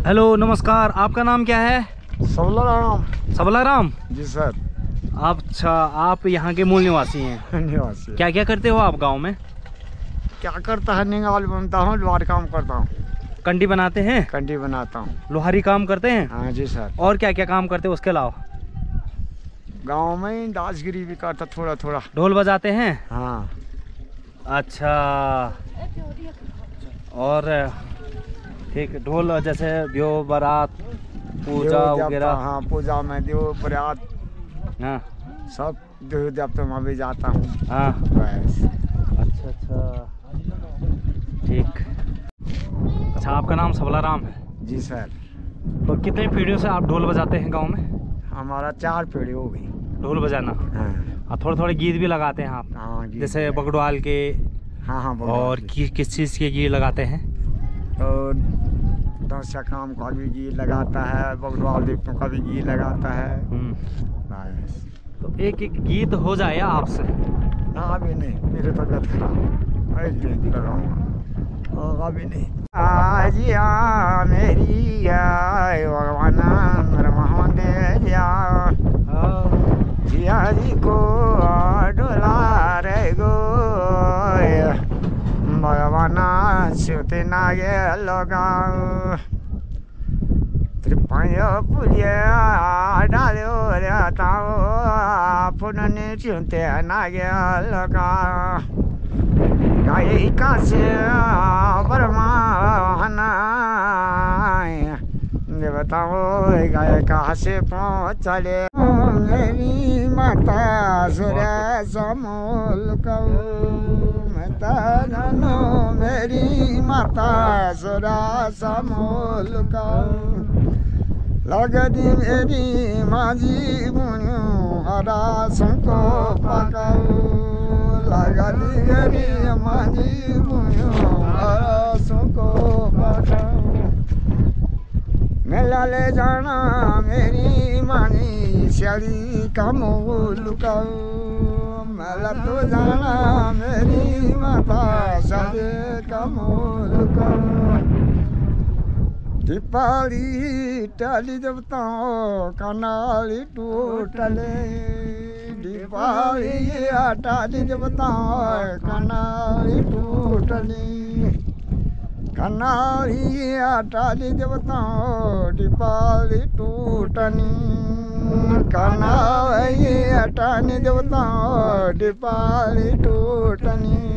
Hello नमस्कार, आपका नाम क्या है? सबला सबलाराम जी सर। अच्छा, आप यहाँ के मूल निवासी हैं? निवासी। क्या क्या करते हो आप गांव में? क्या करता है, निगाल बनता हूँ, लोहार काम करता हूँ। कंडी बनाते हैं? कंडी बनाता हूँ। लोहारी काम करते हैं? हाँ जी सर। और क्या क्या काम करते हो उसके अलावा? गांव में दासगिरी भी करता थोड़ा थोड़ा। ढोल बजाते हैं? हाँ। अच्छा, और ठीक, ढोल जैसे ब्यो बारात पूजा वगैरह? हाँ, पूजा में देव बरात हाँ सब देव देवता में भी जाता हूँ। हाँ, बस। अच्छा अच्छा, ठीक। अच्छा, आपका नाम सबलाराम है? जी सर। तो कितने पीढ़ियों से आप ढोल बजाते हैं गांव में? हमारा 4 पीढ़ी हो गई ढोल बजाना। हाँ। और थोड़े थोड़े गीत भी लगाते हैं आप? हाँ, गीत जैसे है। बगड़वाल के? हाँ हाँ। और किस चीज़ के गीत लगाते हैं? और दौसा काम का भी गीत लगाता है, बगड़वाल देवतों का भी गीत लगाता है। बस। तो एक एक गीत हो जाए आपसे? ना, अभी नहीं, मेरे तबियत खराब है, गीत लगाऊंगा अभी नहीं। आजिया मेरी आए भगवान दे जिया जी को डोला रे गो भगवान सुते नागे लगा त्रिपाया पुलिया डालो रे ताओ पुनने सुते नागे लगा गाय का से बरमाना देवताओं गाय का से पहुँचले मेरी माता सूर्य समूल माता जानो मेरी माता सूर्य समूल लगदी मेरी माझी बुनु हरा संको पकाऊ लगदी मेरी माझी बुनु हरा संको पकाऊ मेला ले जाना मेरी मानी श्याली का मूल मेला तो जाना मेरी माता शादी का मूल दीपाली टाली देवताओं कनाली टूटले दीपाली टाली देवताओं कनाली टूटली कनाली टाली देवताओं दीपाली टूटनी कनाली टाली देवताओं दीपाली टूटनी